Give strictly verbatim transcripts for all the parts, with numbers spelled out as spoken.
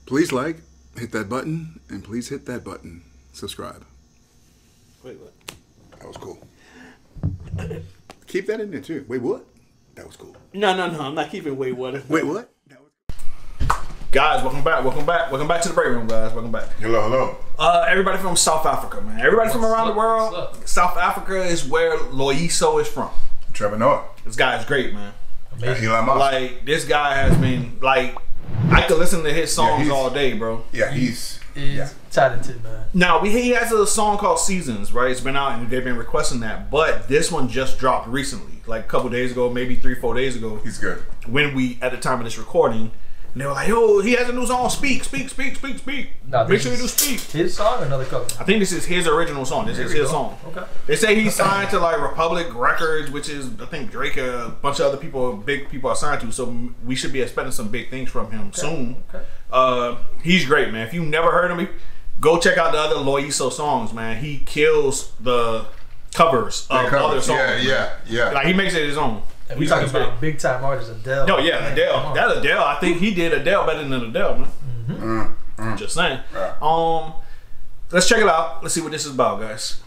Please like, hit that button, and please hit that button. Subscribe. Wait, what? That was cool. Keep that in there too. Wait, what? That was cool. No, no, no. I'm not keeping wait, what? Wait, what? That was Guys, welcome back. Welcome back. Welcome back to the break room, guys. Welcome back. Hello, hello. Uh, everybody from South Africa, man. Everybody What's from around up? the world. South Africa is where Lloyiso is from. Trevor Noah. This guy is great, man. Amazing. Elon Musk. Like, this guy has been, like, I could listen to his songs Yeah, all day, bro. Yeah, he's... He's yeah. talented, man. Now, we, he has a song called Seasons, right? It's been out and they've been requesting that. But this one just dropped recently, like a couple days ago, maybe three, four days ago. He's good. When we, at the time of this recording, and they were like, yo, he has a new song, Speak, Speak, Speak, Speak, Speak. Nah, Make sure you this do is Speak. His song or another cover? I think this is his original song. This There is we his go. song. Okay. They say he's signed to like Republic Records, which is I think Drake, a bunch of other people, big people are signed to. So we should be expecting some big things from him Okay. soon. Okay. Uh, he's great, man. If you never heard of him, go check out the other Lloyiso songs, man. He kills the covers of Covers. other songs. Yeah, yeah, yeah. Like he makes it his own. And we He's talking just about great. big time artists, Adele. No, yeah, Man, Adele. come on. That Adele. I think he did Adele better than Adele, man. Mm, mm. Just saying. Yeah. Um, let's check it out. Let's see what this is about, guys.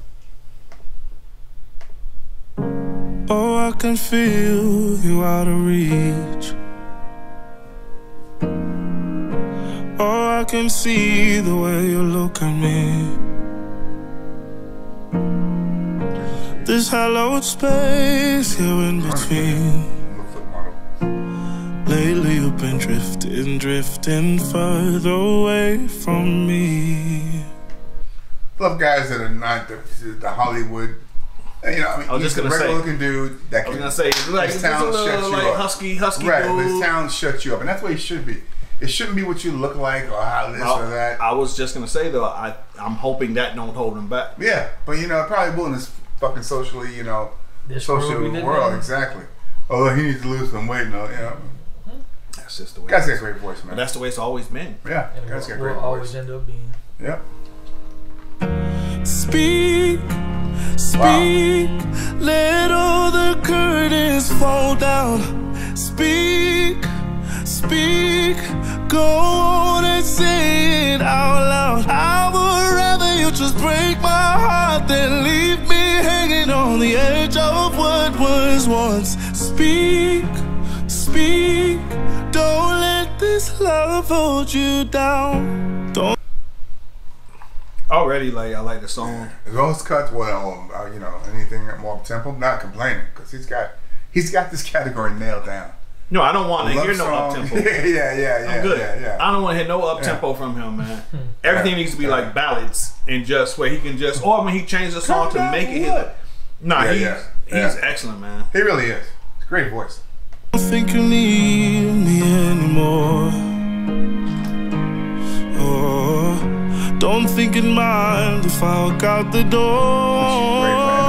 Oh, I can feel you out of reach. Oh, I can see the way you look at me. This hallowed space here in between. Lately you've been drifting, drifting further away from me. Love guys that are not the, the Hollywood. You know, I mean, I was he's just a gonna regular say- looking dude that I was can. gonna say, like, his this a talent little, shuts you like up. husky, husky Right, dude. but his talent shuts you up, and that's what he should be. It shouldn't be what you look like or how this Well, or that. I was just gonna say though, I I'm hoping that don't hold him back. Yeah, but you know, it probably will in this fucking socially, you know, This social world we live world. in. Exactly. Although he needs to lose some weight, no, you know. That's just the way. Guy's it got a is. great voice, man. But that's the way it's always been. Yeah, And guy's got a we'll, great we'll always voice. end up being. Yep. Speak, speak, let all the curtains fall down. Speak, speak, go on and say it out loud. I would rather you just break my heart than leave me hanging on the edge of what was once. Speak, speak, don't let this love hold you down. Don't. Already, like I like the song. As well as cuts, well, uh, you know, anything more tempo, not complaining because he's got he's got this category nailed down. No, I don't want to Love hear no up song. tempo. yeah, yeah, yeah, I'm good. yeah, yeah. I don't want to hear no up tempo from him, man. Everything needs to be like ballads and just where he can just, or when he changes the song Calm to down make it for his. what? Nah, Yeah, he's yeah, he's yeah. excellent, man. He really is. It's a great voice. Don't think you need me anymore. Oh, don't think it mind if I walk out the door.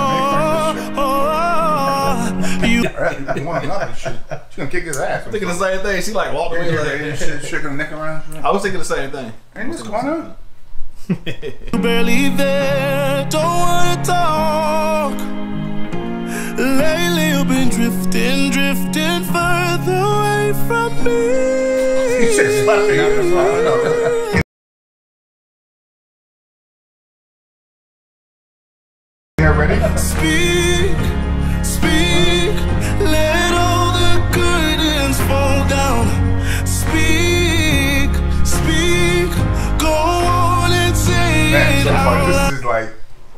Oh, you You want nothing? She's gonna kick his ass. I'm thinking the same thing. She like walked away like. Shit, shaking her neck around. I was thinking the same thing. Ain't this corner? barely there. Don't wanna talk. Lately you've been drifting, drifting further away from me. He said slapping out his line. Yeah, ready? Speak, speak, let all the curtains fall down. Speak, speak, go on and say Man, it so out far loud. this is like,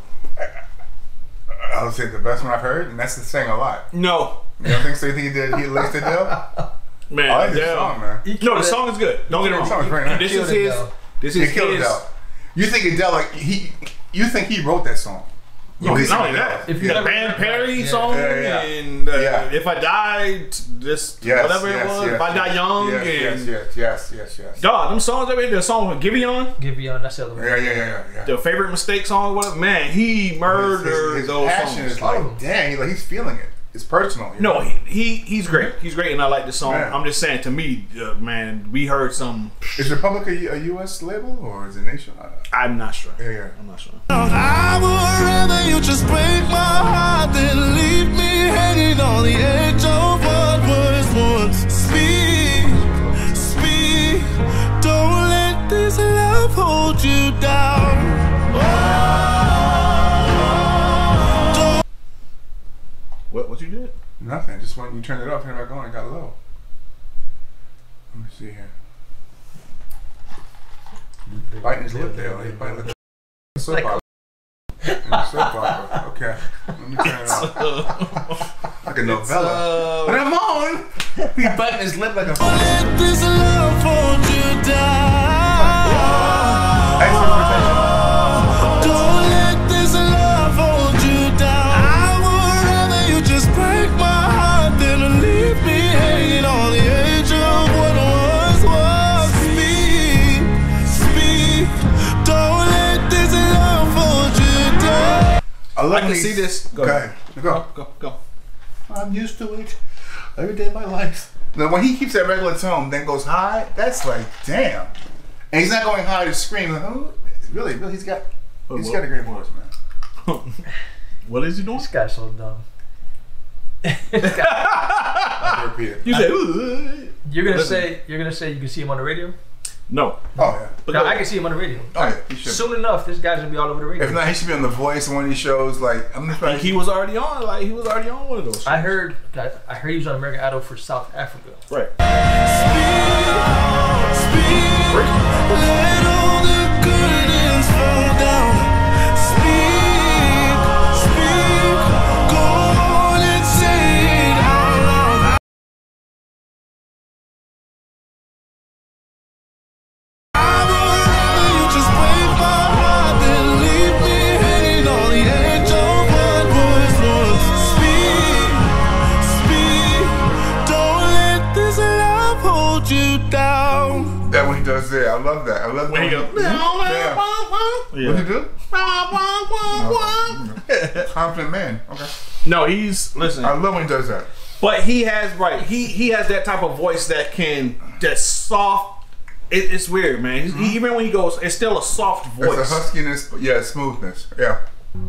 I would say the best one I've heard, and that's saying a lot. No, You don't think so? You think he did? He laced it down? man. I like this Adele. song, man. He No, killed the it. song is good. Don't get it The song is wrong. very nice. This Killed is it, his. though. This He is killed his. Adele. You think Adele like he? You think he wrote that song? No, Releasing not only Adele. that. If you The never Van heard Perry that, song yeah, yeah. and uh, Yeah. If I Died, this Yes, whatever yes, it was. yes, If I Die yes, Young yes, and yes, yes, yes, yes, yes. dog, them songs that made the song with Giveon, Give you on that's the other one. Yeah, yeah, yeah, yeah. the Favorite Mistake song, whatever. Man, he murdered his, his, his those passion songs. is like, dang, he, like he's feeling it. It's personal. You No, know? he, he he's great. He's great, and I like the song. Man. I'm just saying, to me, uh, man, we heard some. Is Republic a, a U S label or is it nation? Uh, I'm not sure. yeah, yeah. I'm not sure. I would rather you just break my heart than leave me hanging on the edge of what was once. Speak, speak, don't let hold you down. Oh, What? What you did? Nothing. Just when you turned it off, turned it back on, it got low. Let me see here. Biting his lip there. He's biting his lip. Soap opera. Soap opera. Okay. Let me turn it off. Like a novella. Uh, But I'm on. He's biting his lip like a. let this love hold you down. Extra protection. Don't let this love hold you down. I would rather you just break my heart than to leave me hanging on the edge of what was was. Speak, speak. Don't let this love hold you down. I love I can when see he's- this. Go Go ahead. ahead. Go. Go. Go. I'm used to it. Every day of my life. Now, when he keeps that regular tone, then goes high, that's like, damn. And he's not going high to scream. Like, oh, really, really, he's got, he's got a great voice, man. What is he doing? This guy's so dumb. I repeat it. You said, "Ooh." You're gonna Listen. say you're gonna say you can see him on the radio. No. Oh yeah. No, I can see him on the radio. Oh yeah. He should. Soon enough, this guy's gonna be all over the radio. If not, he should be on The Voice, one of these shows. Like I'm just Like like he was already on. Like he was already on one of those. Shows. I heard. I I heard he was on American Idol for South Africa. Right. Let all the curtains fall down. Speak, speak. Go on and say it out loud. I would rather you just break my heart than leave me hanging on the edge of what was once. Speak, speak. Don't let this love hold you down. that when he does there. I love that. I love When he that. goes, Yeah. What he do? Confident man. Okay. No, he's listen. I love when he does that. But he has right. He he has that type of voice that can that soft. It, it's weird, man. He's, he, even when he goes, it's still a soft voice. It's a huskiness, but yeah, smoothness. Yeah.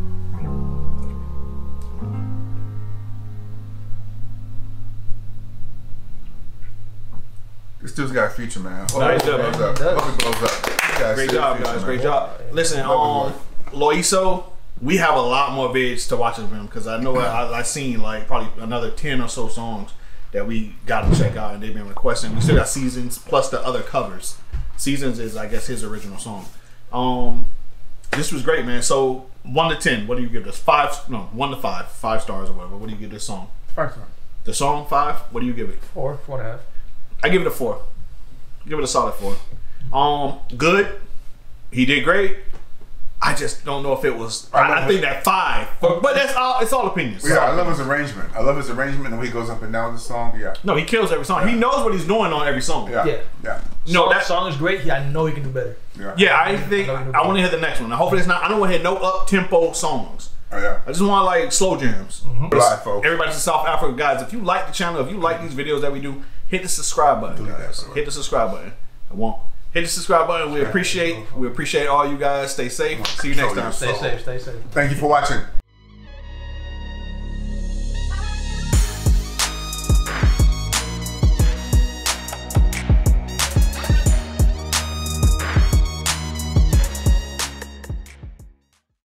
This dude's got a future, man. Hope No, he it does, blows man. up. He does. Hope it blows up. He's got a Great serious job, future, guys. man. Great job. Listen, um, Lloyiso, we have a lot more vids to watch of him because I know I I seen like probably another ten or so songs that we got to check out and they've been requesting. We still got Seasons plus the other covers. Seasons is I guess his original song. Um, this was great, man. So one to ten, what do you give this? Five? No, one to five, five stars or whatever. What do you give this song? Five star. The song five. What do you give it? Four, four and a half. I give it a four. Give it a solid four. Um, good. He did great. I just don't know if it was. I I, love I it. think that five, but, but that's all. It's all opinions. Yeah, I love his arrangement. I love his arrangement and when he goes up and down the song. Yeah. No, he kills every song. He knows what he's doing on every song. Yeah. Yeah. Yeah. No, song, that song is great. Yeah, I know he can do better. Yeah. yeah. I think I know he I want to hear the next one. Hopefully, it's not. I don't want to hear no up tempo songs. Oh, yeah. I just want like slow jams. Live, folks. Everybody's in South Africa, guys. If you like the channel, if you like these videos that we do, hit the subscribe button, that, guys. bro. Hit the subscribe button. I won't. Hit the subscribe button. We appreciate. We appreciate all you guys. Stay safe. See you next Show time. your Stay soul. safe. Stay safe. Thank you for watching.